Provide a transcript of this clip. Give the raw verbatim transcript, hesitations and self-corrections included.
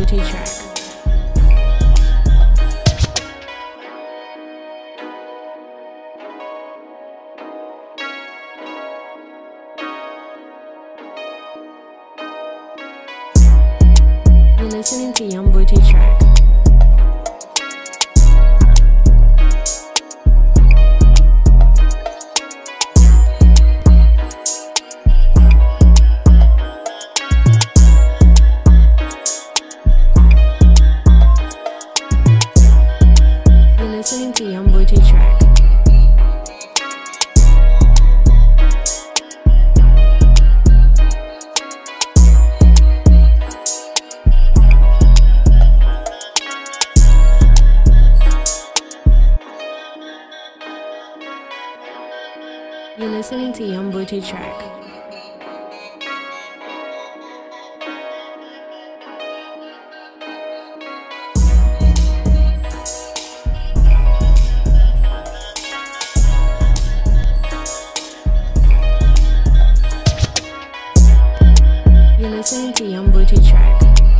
Booty track. You're listening to Young Booty track. Listening to Young Booty track. You're listening to Young Booty track. You're listening to Young Booty track.